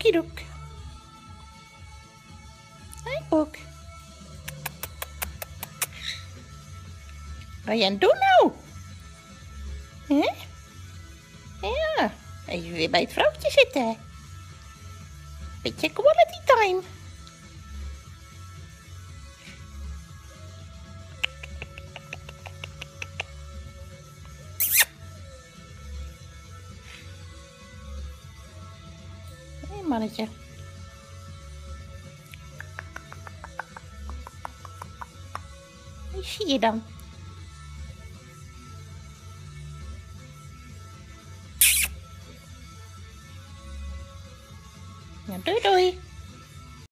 Oekidoek. Hoi Poek. Wat je aan het doen nou? Hè? Ja, even weer bij het vrouwtje zitten. Beetje quality time. Hé mannetje. Wie zie je dan?